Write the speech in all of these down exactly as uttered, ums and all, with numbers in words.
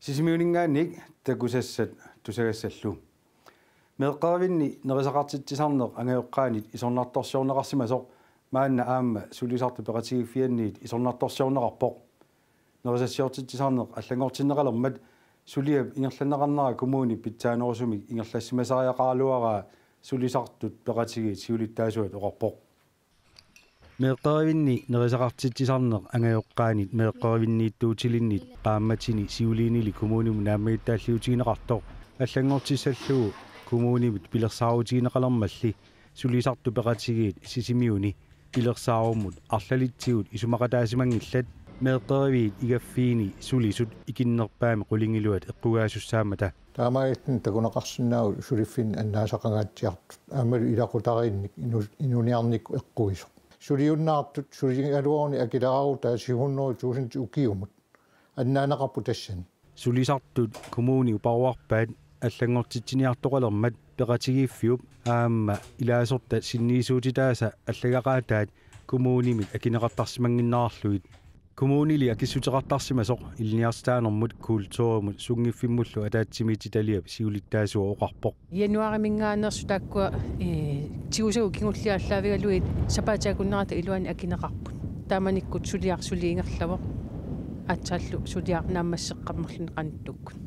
Sisimiuningaannik takusassat tusagasallu. Meeqqaravinni nerisaqartitsisarneq angayoqqaanit isornartorsiorneqarsimasoq maanna aamma sulisartu peqatigiffianniit isornartorsiorneqarpoq. Nerisassiortitsisarneq allangortinneqalermat suliab ingerlanneqarnara kommuni pitsaanерусумик ingerlassimasariaqaaluaraa sulisartut peqatigiit siulittaasuat oqarpoq. Meeqqaravinni nerisaqartitsisarneq angayoqqaanit meeqqaravinniittuutilinniit qaammatini siuliinili kommunimu naammiittaalliutigineqartoq allangortissallugu kommunimit pilersaaruutigineqalermalli sulisartu peqatigiit sisimiuni pilersaarumut arlalitsigut isumaqataasimanngillat meeqqaraviit igaffiini sulisut ikinnerpaami qulingiluat eqqugaasussaamata taamaittin takunaqarsinnaagu suliffin annaasaqangaatiartut aamalu ilaqutariinnik inuniarnik eqquisoq suliunnaartut suligaluorni akilararuta sihunnoru tuusinti ukiumut annaanaqarpu tassani sulisartut kommuni uparuarpaat allangortitsiniartoqalermat peqatigiffiup aamma ilaasorta sinniisuutitaasa allagaqaataat kommunimit akineqartarsimanginnaarluit kommunili akissuteqartarsimasoq ilniarstaanermut kultuurumut sungiffimullu ataatsimiititaliap siulittaasua oqarpoq januariminngaanersu taakkua e tigusagu kingulliaallaavigaluit sapataakunnerata iluani akineqarput taamanikkut suliarsuliingerlavoq atsallu suliar naammasseqqarnerluni qanittukkun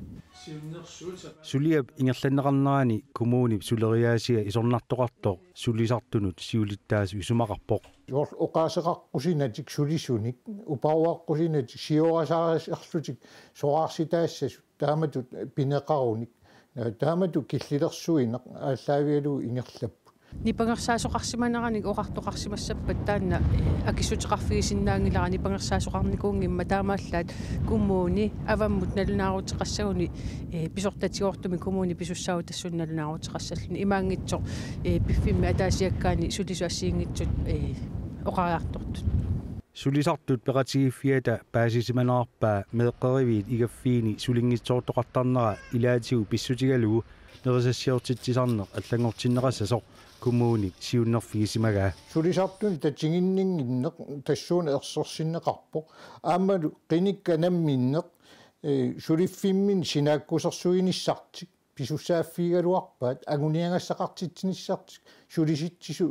suliap ingerlanneqarnerani kommunip suleriaasiga isornartoqartoq sulisartunut siulittaasu isumaqarpoq jor oqaaseqarqusinatik sulisunik uparuaqqusiнаtik siorasaarisarlutik soqaarsitaassasut taamatut pineqarunik taamatut killilersuineq ааллаавигалу ингерлаппут нипангерсаасоқарсиманерани оқартоқарсимассаппат таанна акиссутеқарфигисиннаангилара нипангерсаасоқарникуунгимма таамааллаат куммууни аваммут налунаарутеқассагуни э писортатигоортуми куммууни писуссаагу тассунналунаарутеқассаллуни имаангитсоқ э пиффимми атаасиаккаани сулисуассиингитсут э оқариартортут sulisartut peqatigiffiata paasisimanarpaa meeqqariviit igaffiini sulinngitsoortoqartarnera ilaatigu pissutigalugu nerisassiortitsisarneq allangortinneqassasoq kommunik siunnerfigisimagaa sulisartun tatsinginninginneq tassuuna ersorsinneqarpoq aammalu qinikka namminneq e suliffimmin sinaakkusersuinissartik pisussaaffiigaluarpaat aguniangassaqartitsinissartik sulisittisu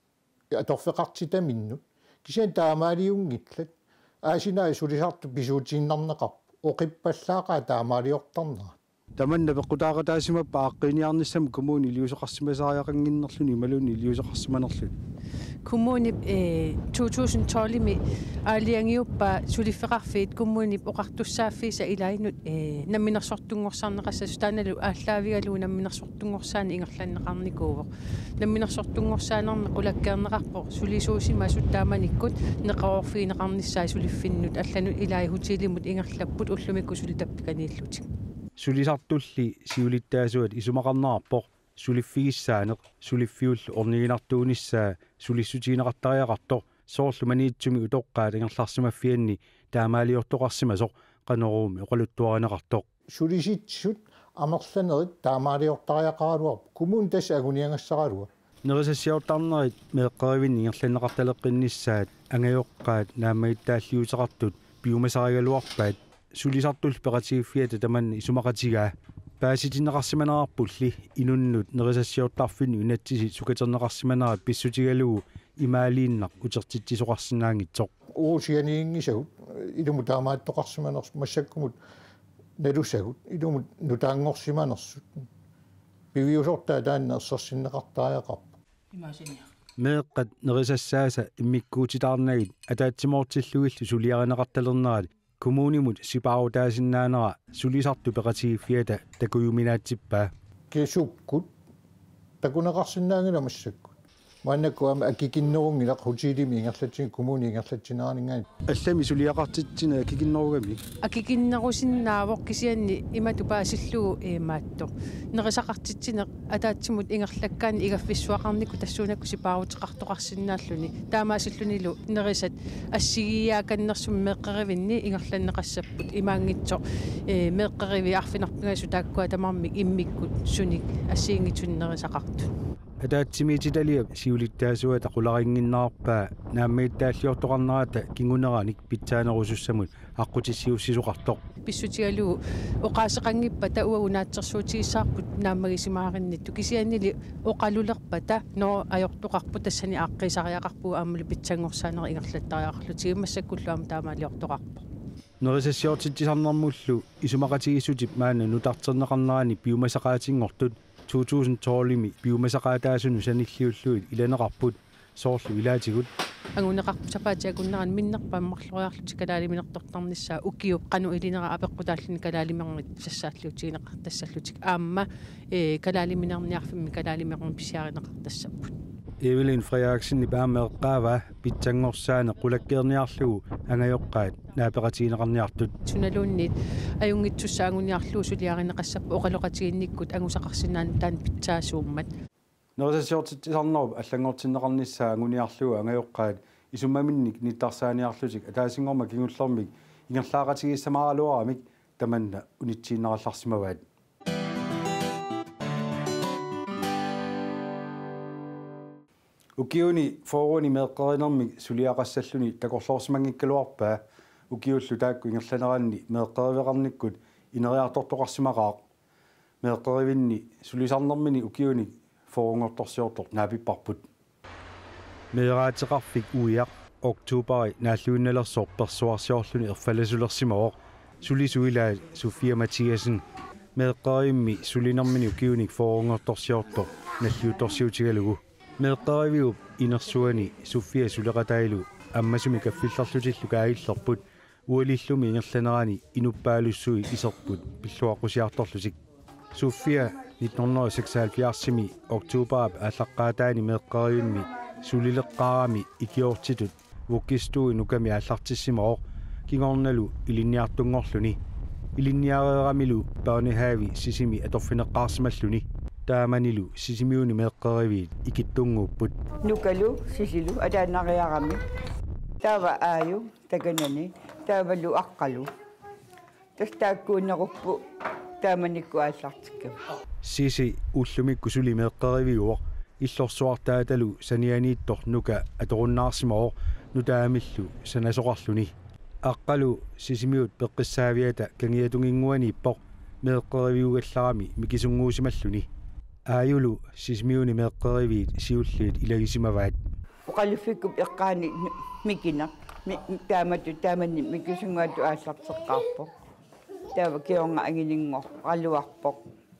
atorfeqartitaminnu kisian taamaaliungillat aasinaa sulisartu pisuutiginnarneqarpu oqippallaaqaa taamaaliortarnera tamanna peqqutaaqataasimappaa aqqiniarnissam kommuni iliusoqarsimasariaqanginnerluni maluni iliusoqarsimanerluni kommuni e to tusind og tolv mi aaliangiuppa suliffeqarfiit kommuni oqartussaaffiisa ilainut e namminersortungorsaarneqassas taanalu ааllaavigalu namminersortungorsaani ingerlanneqarnikuuvoq namminersortungorsaanarne qulakkeerneqarpoq sulisuusimasut taamanikkut neqaorfiineqarnissaa suliffinnut allanu ilai hutilimut ingerlapput ullumikku sulitappikaniillutik sulisartulli siulittaasuat isumaqarnerarpoq suliffigissaaneq suliffiullu orniginartuunissaa sulissutigineqartariaqartoq soorlumaniitsumi utoqqaat ingerlarsimaffianni taamaaliortoqarsimasoq qaneruumi oqaluttuarineqartoq sulisitsut amerlanerit taamaaliortariaqaaluarpu kumun tas aguniangassaralua nerisassiortarnerit meeqqarivinni ingerlanneqartaleqqinnissaat angayoqqaat naammagittaalliuteqartut piumasarigaluarpaat sulisartul peqatigiffiata tamanna isumaqatigaa paasitinneqarsimanararpulli inunnut nerisassiortarfinni unatsisi sukaterneqarsimanara pissutigalugu imaaliinnaq utertittisoqarsinnaangitsoq uusianiingisagut ilumu taamaattoqarsimaners massakkumut nalusagut ilumut nutaangorsimanersut piviusortaa taanna ersersinneqartariaqarpu imaasinia meeqqat nerisassaasa immikkuutitaarnagit ataatsimortillugillu suliarineqartalernerat kommunimut sipaarutaasinnaanera sulisartu peqatigiffiata takuyuminaatsippaa kisukkut takuneqarsinnaangila massakkut maannakkuama akikinnerungilaq hutilimi ingerlatsin kommuni ingerlatsinaaningaat allami suliaqartitsina akikinnerugami akikinnerusinnaavoq kisianni imatu paasillugu eemaattoq nerisaqartitsineq ataatsimut ingerlakkaani igaffissuaqarnikku tassuunakku sipaaruteqartoqarsinnaalluni taamaasillunilu nerisat assigiaakannersum meeqqerivinni ingerlanneqassapput imaangitsoq e meeqqerivi arfinarpingasu taakkua tamarmik immikkut sunik assiingitsunnerisaqartu атаатсимиититалиап сиулиттаасуата qularinginnaarpaa нааммииттааллиортоqarnerata kinguneranik pitsaanерусуссамут аққутиссиуссисоқартоқ писсутигалуу оқаасеқангиппата уагунаатсерсуутигиссаарпут нааммагисимааринитту кисианнили оқалулерпата но аёртоқарпу тассани ааққисариақарпу ааммали питсангорсаанери ингерлаттариақарлу тигиммассаккуллуама таамаалиортоқарпо нерисассиортитсисарнэрмуллу исумақатигиссутип маана нутартернеқарнерани пиумасақаатингортут two thousand twelve-ми пиумасақаатаасуну саниллиуллуит иланеқарпут соорлу илаатигут ангунеқарпу сапаатиакуннеран миннерпаммарлориарлути калаалиминерторторнissaа укиуп қану илинера апеққутааллини калаалимернит сассааллутигинеқартассаллутик аама э калаалиминерниарфимми калаалимерн писиаринеқартассаппут Evelyn Frederiksen i bærmeqqaava pitsanngorsaane qulakkeerniarlugu angajоqqaat naapeqatiineqarniartut tunaluunnit ajungitsussaanguniarluu suliarineqassappu oqaloqatiginnikkut angusaqarsinaan taan pitsaasuummat nerasasiortitsarnerup allangortinneqarnissaa anguniarlugu angajоqqaat isummaminnik nittarsaaniarlutik ataasingorma kingullermik ingerlaaqatigissamaraluaramik tamanna unitsiinnerallarsimavaat ukiuni foruni meeqqerinermik suliaqassalluni takorloorsimangikkaluarpaa ukiullu taakku ingerlaneranni meeqqeriveqarnikkut ineriartortoqarsimaqaaq meeqqerivinni sulisarnermini ukiuni forungortorsiortor naapipparput meeraateqarfik uiaq oktoberi naalluunnalersoor persuarsiorluni erfalasulersimooq sulisuilaa Sofia Mathiasen meeqqerimmi sulinermini ukiunik forungortorsiortor nalluutorsiutigalugu meeqqeriviup inersuani Sofia suleqatailu аммасуми каффилларлутиллу каагиллерпут уалиллуми ингерламерани инуппаалуссуи исерпут пиллуаққусиарторлутик Sofia nitten seksoghalvfjerds-ми октоберап аллаққаатаани меэққариунми сулилеққарами икиортитут вуккистуи нуками аллартиссимаоқ кингорналу илинниартунгорлуни илинниареерамилу børnehave сисими аторфинеққарсималлуни тааманилу сисимиуни меэққаривиит икиттунгууппут нукалу сисилу атаанариарами таава ааю таканани таавалу аққалу тастааккууннеруппу тааманикку ааллартикка сиси уллумикку сули меэққаривиуоқ иллорсуартааталу санианииттор нука аторуннаарсимаоқ нутаамиллу санасоқарлуни аққалу сисимиут пеққиссаавиата кангиатунгингуаниппоқ меэққаривиугалларами микисунгуусималлуни ааюлу сисмиуни меэққаривиит сиуллиит илагисимаваат оқалуффиккуп эққаани микина таамату тааманни микисунгуату ааллартеққарпо таава кионга ангинингор алуарпоқ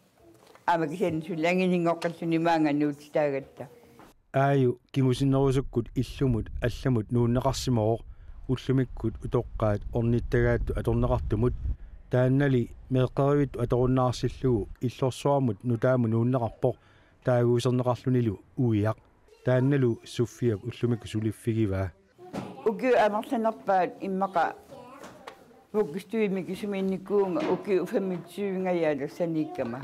амакисен сулангинингоққаллуни маангануут таагатта ааю кимусиннерусуккут иллумут алламут нууннеқарсимаоқ уллумиккут утоққаат орниттагаатту аторнеқартумут тааннали меэққаривитту аторуннаарсиллугу иллорсуармут нутааму нууннеқарпоқ таагуусернеқарлунилу уиақ таанналу Sofia уллумикку сулиффигиваа уки амерланерпаат иммақа вуккистуими кисумиинниккуунга уки фамитсуингаяалу саниккама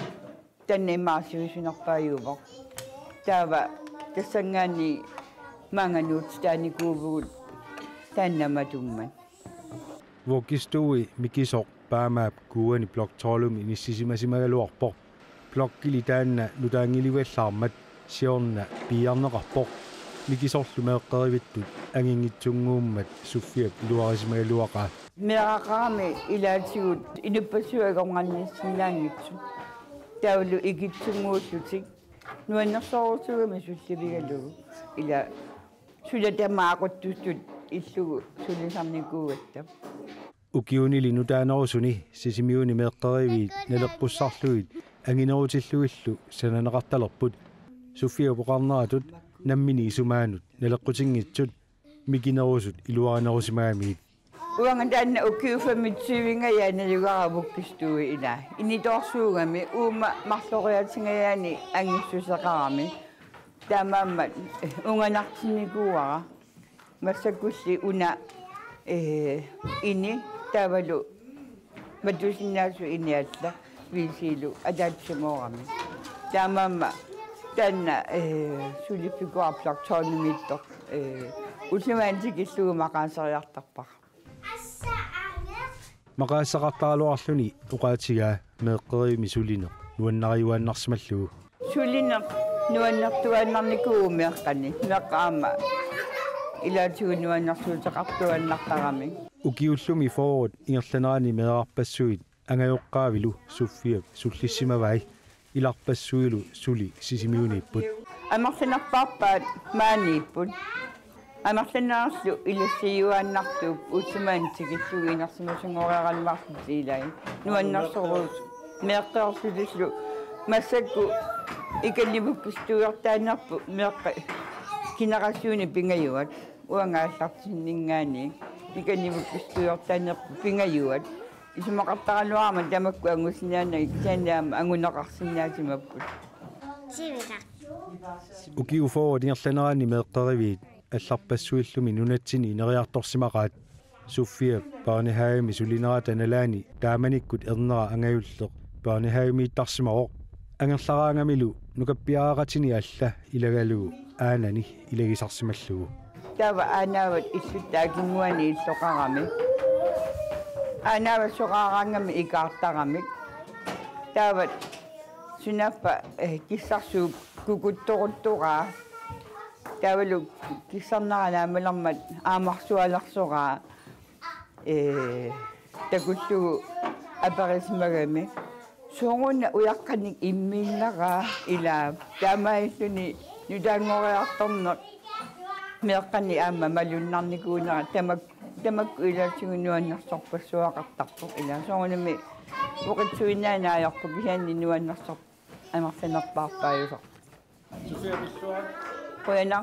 таннемаасиусунерпааювоқ таава тассангаани маангануут тааникуувгут тааннаматумман вуккистуи микисоқ paamaap kuuani blok toolum inissisimasimagaluarpoq blokkili taanna nutaangiliuallaarmat siorna piarneqarpoq mikisorlu meeqqerivittut angingitsunguummat Sofia iluarisimagaluaqaa meaqaqaami ilaatigut inuppasuagorngannissinnaangitsu taulu ikitsunguullutik nuannersoorusugami sullivigalugu ila sulatamaaquttussut illugu sulisarnikuugatta ukiunili nutaanerusuni sisimiuni meeqqeriviit naleqqussarluit anginerutillugillu sananeqartalerput Sofia poqarneratut nammini isumaanut naleqqutinngitsut mikinerusut iluarinerusimaamiit uanga taanna ukiufamitsuuvingayaanalugaravukkistuui ila initorsuugami uuma marloriatingayaani angissuseqarami taamaammat unganartinnikuara massakkulli una eh ini taavalu matusinnaasu inialla viisilu ataatsimoorami taamaamma tanna eh sulifikuarplaq toornimittor eh ullumaantikillugu maqaaseriartarpaq maqaassaqartaaluarluni uqaatigaa meeqqerimi suline nuannariuannarsimallugu suline nuannartuannarnikuumeeqqani meqqaama илаатигунуаннарсуутеқартуаннартарами Ukiullumi forward ingerlaneraani meeqarpassuit angajoqqaavilu suffiap sullissимавай ilarpassuilu suli sisimiuniipput амарланарпаарпаат мааниппут амарланааслу илассиюааннартууп утсумаантигиллуги инарсимасунгорееранмарлутилай нуаннарсоруус меэққарсулиллу массакку икалливуккустуйортааннарпу меэққа кинерасиуни пингаюат уангааллартиннингаани икалливуккустуйортааннарпу пингаюат исумақартаралуарма тамакку ангусинаана иксаанаама ангунеқарсинаатимаппут сивита Ukiu forward ingerlaneraani meeqqariviit алларпассуиллуми нунатсини инериарторсимақаат суффиа паанихаами сулинерата налаани тааманиккут ернера ангаюллеқ паанихаамииттарсимаоқ ангерлараангамилу нукаппиааратини алла илагалугу аанани илагисарсималлугу тава анаават иллуттаакингуани иллоқарами анаава соқараангами икаартарамик тават сунаппа киссарсуу кукутторуттугаа тавалу киссарнаранаамалэрмат аамарсуаларсораа э такуллугу аперисмагами сонгуна уяққаник иммииннараа илаа таамаиллуни нутаангориарторнер меэққани аама малуннарникуунера тамак тамакку илаатигунуаннарсорпассуақартарпо илаа сонгунами оқитсуинаанаajorpu кисаанни нуаннарсор амарсанерпаарпааюсор Sofia Billua кояна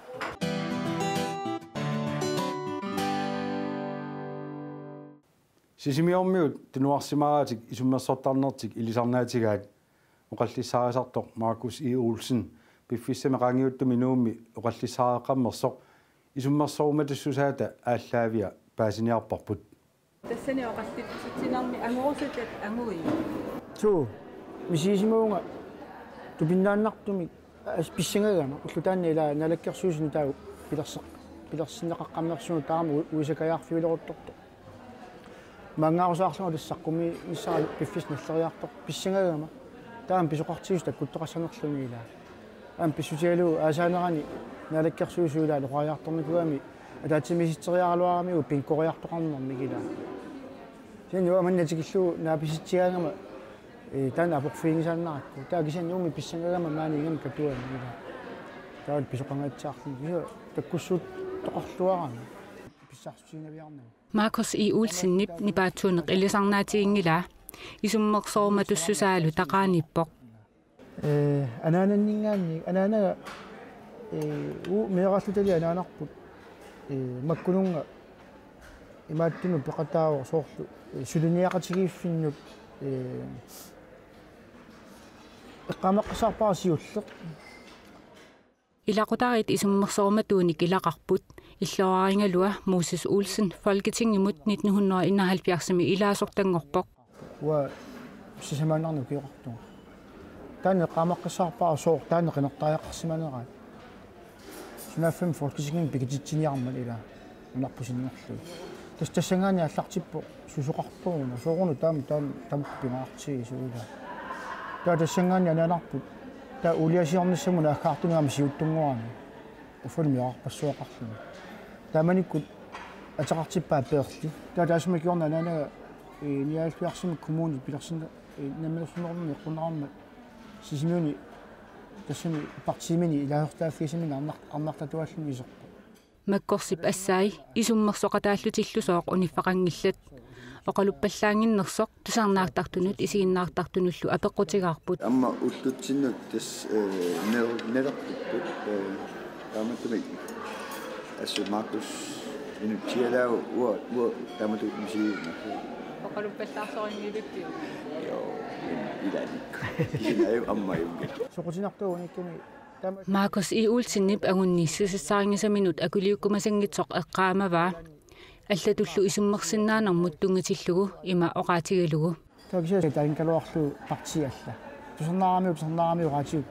Sisimiormiut tunuarsimaaratik isummersortarnertik ilisarnaatigaat oqallissaarisartoq Markus E Olsen piffissame qangiuttumi nuummi oqallissaareqqammersoq isummersorumatussusaata ааllaavia paasiniarparput тассани оқаллипписутсинарми ангорусутат ангуи ту мисисимуунга тупиннааннартуми ас писсангагама уллутаанни ила налаккерсуусни таа пилерсеқ пилерсинеқаққаммерсуну таама уисакаяарфиулерутторто мангаусаарсуга тассаққуми иссаа пиффис наллериартор писсангагама таам писоқартиус таккуттоқассанерлуни ила ам писсутиалу аасаанерани налаккерсуусуила лоқариарторникуами атаатсимиситсериаралуарамигу пинкориартоқарнэрмик ила синуа маннатикиллу нааписитсигаангама э тана апорфингисааннаракку таа кисаннууми писсангагама маанигам катуами ила таа писоқангаатсаарлу киса таккуссуут тоқарлуарами писсаарсуинавиарнаа Markus E Olsen nip nipaatuuneq ilisarnaatigiнгила исуммерсоорма туссусаалу тақааниппоқ э анаананнингаанни анаанага э у меэраллутали анаанарпут э маккунунга имааттуну пеқатаавор соорлу сулуниақатигииффиннут э эққамаққасаарпаарсиуллеқ илақутарит исуммерсоорма тууник илақарпут иллуарингалуа Moses Olsen Folketinget nitten enoghalvfjerds илаасортангорпоқ уа сисамаанарну киоқартуга таане эққамаққасаарпаар соор таане қинертариаққарсиманераа сунаффим Folketinget пикититсиниармал ила унарпусиннерлу тас тассангаани аллартиппо сусоқартууна сооруну таама таама тамппингаартиги суула таа тассангаани анаанарпут таа улиасиорниссамуна аккаартунгаама сиуттунгуарни уффулмиарпассуақарлуни тааманиккут атеқартиппаа пеерли таа таасмакиорна анаанага э ниалфиарсимик коммуни пилерсина наммерсунерни эққунаарма сисимиуни тассами партимини илаахтааффисимина арнар арнартатуаллуни исерпа маккорсип ассаи исуммерсоқатааллутиллусооқ униффақангиллат оқалуппаллаангиннерсоқ тусарнаартартунут исигиннаартартунуллу апеққутигаарпут амма уллутсиннут тас э нелерпуппут э таматумик ассу Маркус инутсиалаа уа уа тамату мисиина оқалуппаллаарсорингилуттиу йо иланик кисинаю амма юнгил соқутинартууникками таама Markus E Olsen nip агунниссисаангисаминут акулиуккумасангитсоқ эққаамаваа аллатуллу исуммерсиннаанермут тунгатиллугу има оқаатигалугу таксиа таинкалуарлу партиалла тусарнаарами тусарнаарами оqaatiuk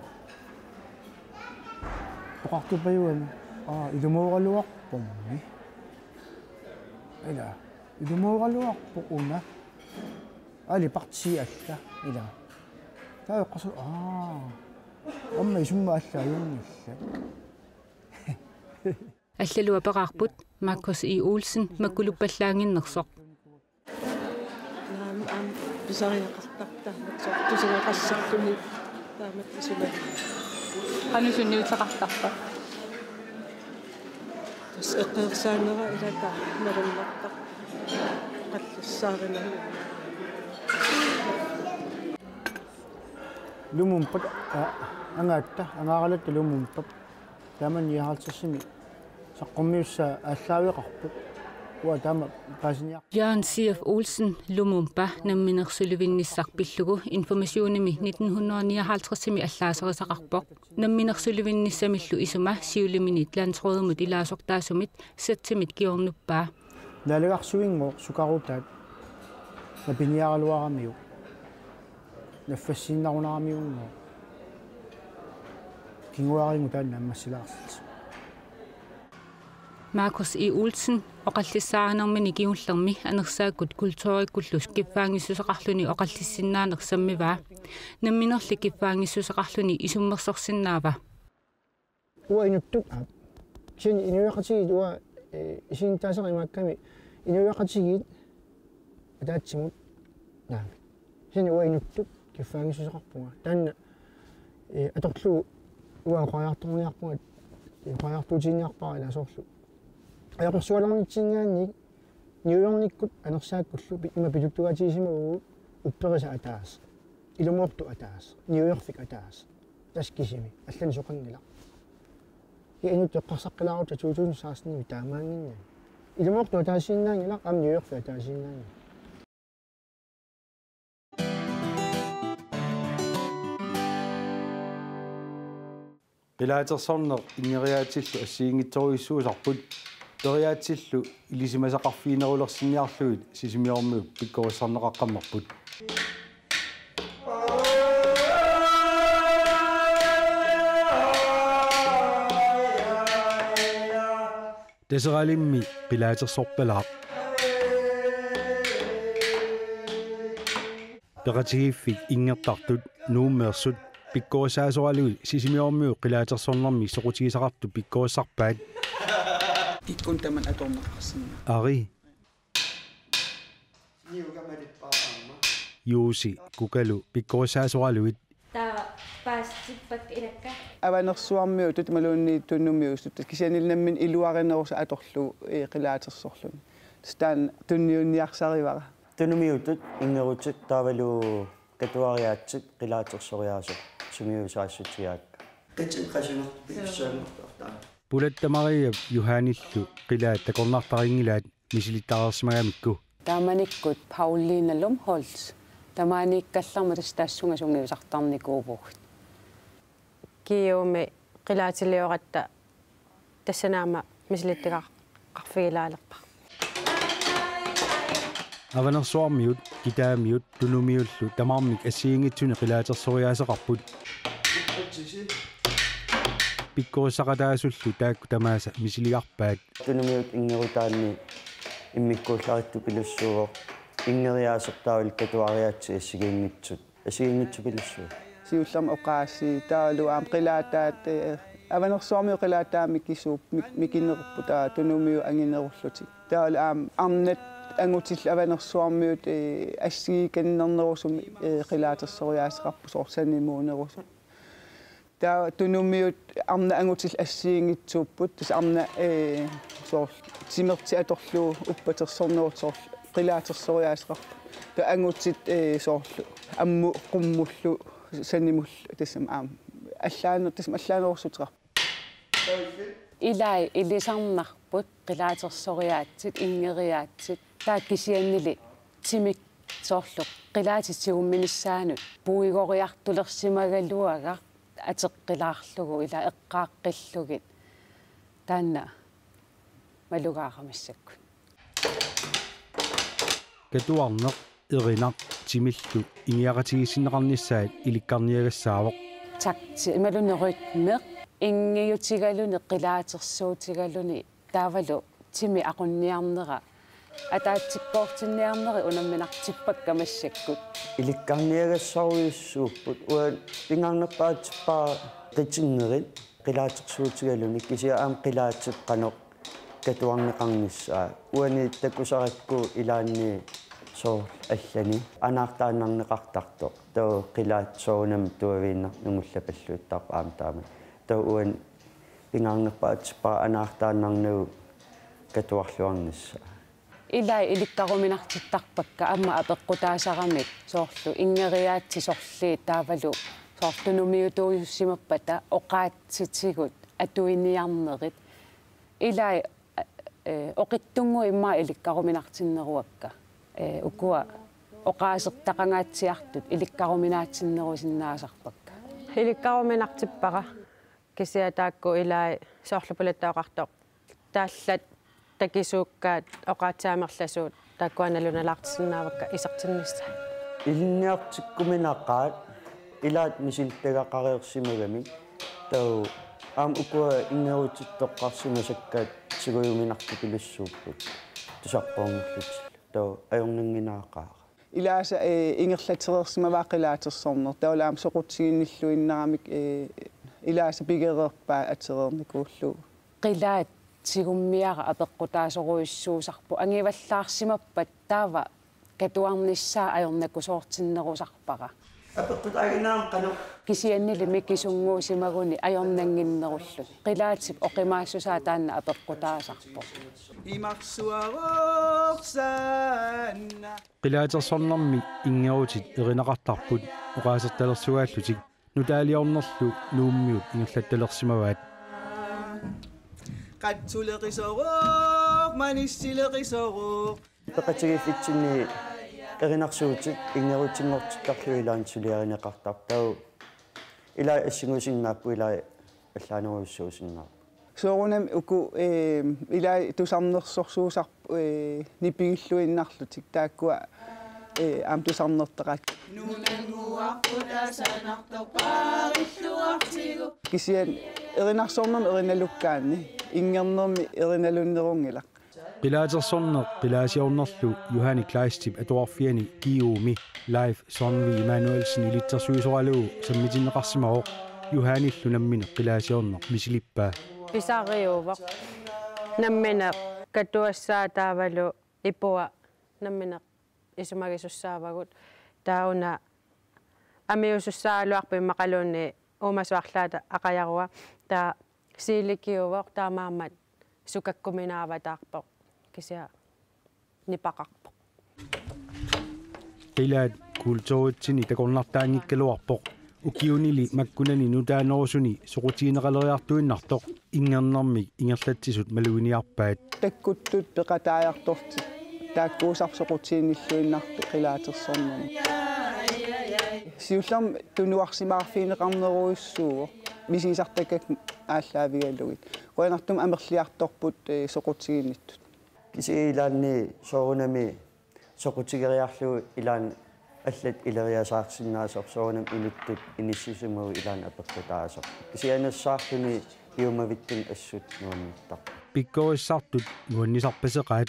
оқартупаюами аа идумооралуарпумми ила идумооралуарпу уна али партиалла ила таа қасу аа амма исумма алла аюннилла аллалуа пеқарпут Markus E. Olsen маккулуппаллаангиннерсоқ наам аам писариақартартарматсоо тусигақассарлуни тааматтисула анусунниутеқартарпа тас эққерсаанера илата налуннартар қаллассаарина lumumpat angatta angaagalata lumumpat taman yahalsassimi saqqummiussa ааllaавеқарпут уа тама пасиниа Jørgen C F Olsen lumumpa намминерсулувинниссарпиллугу информационими nitten nioghalvtreds-ими аллаасерисақарпоқ намминерсулувинниссамиллу исума сиулиминит лансроодумут илаасортаасумит сатсимит киорнуппаа налегарсуингоо сукарутаат напиниаралуарамиу наффассиннарунаарамиунгоо кингуарингу таанна аммассилаарсит Markus E. Olsen oqallissaanermini kiullermi anersaakut kultuurikkullus kiffaangissuseqarluni oqallissinnaanерсаммиваа намминерли киффаангиссусеқарлуни исуммерсорсиннаава уа инуттук а син инуяқатигит уа исинтаасеримакками инуяқатигит атаатсимут наа син уа инуттук киффаангиссусеқарпунга таанна э аторлу уа қаярторниарпунга қаяртутиниарпара иласоорлу аярсуаларнитсингаанник ньюйорниккут анерсааккуллу има пилуттугатисимагуу уппериса атаас илумуорту атаас ньюйорфик атаас таскисими аллани соқангила и инут эққарсаққилаарут two thousand sixteen таамаангинна илумуорту атаасиннаангила ам ньюйорфик атаасиннаанги Pilaatersorner ingeriaatsillu assiingittoriissuusarput teriaatsillu ilisimasaqarfiinerulersinniarluit sisimiormiuk pikkorissarneqaqqammerput Deseralimmi pilaatersorpalaaq Peqatigiffik ingertartut nuummeersut pikkorisaasoraluit sisimiormiu qilaatersornermi soqutigisaqartu pikkorissarpaat ikkun taman atorneqarsinna ari Juusi kukalu pikkorisaasoraluit ta paastippak ilakka avanersuarmiu tutmaluunni tunnumiustut kisianilnammin iluarinerus atorlu qilaatersorlun staan tunniunniarsarivara tunnumiutut ingerutit taavalu katuariaatsit qilaatersoriaaso sumiusaassutiaakka katsin qasunert pissaannertartaa Pulattamaria Johanillu qilaat takornartaringilaat misilitaarersmagamikku taamanikkut Pauline Lumholtz tamaaniikkallarmutas taassunga sungiusartarnikuuvugut kiiumi qilaatiliuqatta tassanaama misilittiqarfigilaalerpa Avanersuarmiut kitaamiut tunumiullu tamarmik assiingitsuni qilaatersoriaaseqarput pikkorissaqataasullu taakku tamaasa misiliarpaat tunumiut ingerutaanni immikkuullarittu pilussuugo ingeriaasertaavil katuariaatsi assigiingitsut assigiingitsu pilussuu siullarma oqaassi taalu aam qilaataat avanersuarmiu qilaataami kisuup mikinerupputa tunumiu anginerulluti taalu aam arnat angutil avanersuarmiut assigiikannernerusumi qilaatersoriaaseqarpu soorsannimuunerus ta tunumiut arna angutil assiingitsuupput tas arna ee soor timerti atorlu uppatersornerut soor qilaatersoriaaseqarpu ta angutit ee soor ammu qummullu sannimull tassam aam аллаанер тассам аллаанерусутеқар илай илисарнарпут qilaatersoriaatsit ingeriaatsit taat kisiannili timik sooрлу qilaatissigumminissaanut puigoriartulersimagaluaga атеққилаарлугу ила эққааққиллугит таанна малугаарамассаккут катуарнеқ эринақ тимиллу иниақатигисиннеқарниссаат иликкарниагассаавоқ такти малунеритмеқ ингиутигалуни қилаатерсуутигалуни таавалу тими ақунниарнера атаатсиккоортинниарнери унамминартиппаккамассаккут иликкарниагассаруиссууппут уа пингаарнерпаатиппаа qitinngerit qilaatersuutigaluni kisia aam qilaatipqanoq katuarneqarnissaa uani takusarikku ilaanni so allani anaartaannarneqartarto tau qilaat soonam tuaviinnar nungullapalluittaarpa aamtaama tau uan pingaarnerpaatippa anaartaannarnuu katuarluarnissaa ilai ilikkaruminartittarpakka amma apeqqutaasaqamik soorlu ingeriaatsi sorli taavalu soorlunumiutuujussimappata oqaatsitigut atuiniarnerit ilai oqittungu imma ilikkaruminartinneruakka ukua oqaasertaqangaatsiartut ilikkaruminaatsinnerusinnaasarpakka ilikkaruminartippaqa kisiataakku ilai soorlupulattaoqartoq taallat takisuukkaat oqaatsaamerlasuut taakkuanalunalaartisinnaavakka isartinnissa ilniartikkuminaqaat ilaat misiltagaqareersimagami tau aam ukua ingerutittoqqarsimasakkaat sigujuminartipilussuupput tusarpoornerlut tau ajornanginaqaaqa ilaasa ingerlatereersimavaaqilaatsersorner taulaam soqutiginnilluinnaramik ilaasa pigererpaa atereernikuullu qilaat sigummiara apeqqutaasoruissuusarpu angivallaarsimappat taava katuarnissaa ajornakusoortinnerusarpaqa apeqqutaaginnaam qanu kisiannili mikisunguusimaguni ajornanginnerullu qilaatsip oqimaassusaa taanna apeqqutaasarpu imaqsuaroorsaanna qilaatersornermi ingerutit erinaqartarput oqaasertalersugaаллутик nutaaliornerlu nuummiut ingerlattalersimavaat qatsuleqisoroq manissileqisoroq peqatigifitsinni erinarsuutit ingerutinngortittarlu ilaansuliarineqartartau ila assingusinnaappu ila allaaneruissuusinnaap soorunam uku ila tusarnersorsuusarp nipigilluinnarlutik taakkua am tusarnerteqat nunanguaqqutassanartorpaarilluartigu kisian erinarsornerm erinalukkaanni ingernermi erinalunnerungilaq qilaatersorner qilaasiornerlu Johanni Kleistip atuarfiani kiuumi live Sonvi Emanuelsen ilitsersuisoralugu sammitinneqarsimaroq Johannillu nammine qilaasiorner misilippaa pisariuvoq nammine katuassaa taavalu ipua nammine isumagisussaavagut tauna amiusussaaluarpi maqalunni uumasuarlaata aqajarua taa siilikiuvoq taamaammat sukakkuminaavataarpoq kisia nipaqarpoq qilaat kuultorutsini takornartaangikkaluarpoq ukiunili makkunani nutaanerusuni soqutigineqaleriartuinnartoq ingernermik ingerlatsisut maluiniarpaat takkuttut peqataajartorti taakkuusarsoqutiginnilluinnartu qilaatersornermi siullerm tunuarsimaarfiineqarneruissuugo misisartakak ааллаавигаллугит қуанартум амерлиарторпут соқутигинниттут киси илаанни соорунами соқутигериарлугу илаан аллат илериасаарсиннаасор соорунам илуттут иниссисимуу илаан апеққутаасор кисианассаарлуни иумавиттун ассут нуанниттар пиккорissartut нуаннисарпасеқаат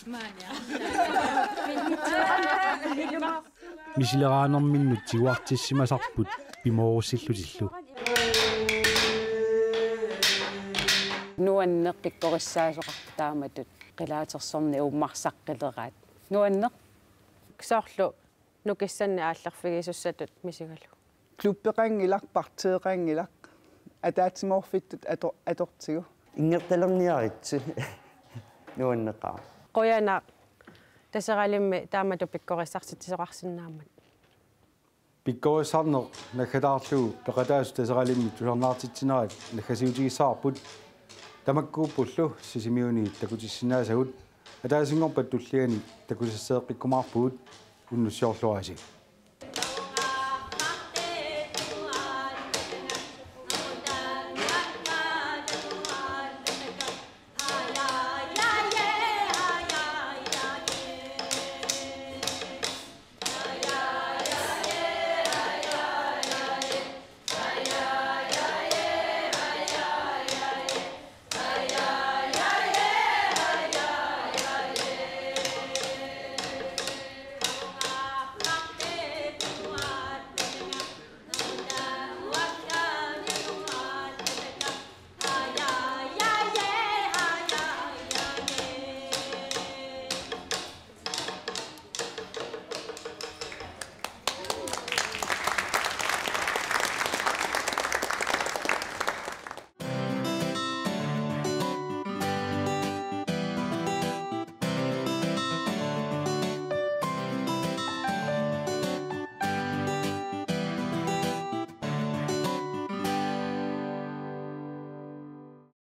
мисилераанерминнут тигуартиссимасарпут пимооруссиллутиллу nuanneq pikkorissaasuqartaamatut qilaatersorni uummarsaqqileраат nuanneq soorlu nukissanni aallerfigisussatut misigalu klubbeqangilaq parteeqangilaq ataatimorfittut ator atortigu ingertalerniaritsi nuanneqaa qoyana taseralimmi taamatu pikkorissartitisoqarsinnaammat pikkorissarneq nakataarlugu peqataasu taseralimmi tularnaartitsineraat nakkasiutigissaarput tamakkuuppullu sisimiuni takutissinaasagut ataasingorpat tulliani takusasseeqqikkumaarpugut unnussiorluasi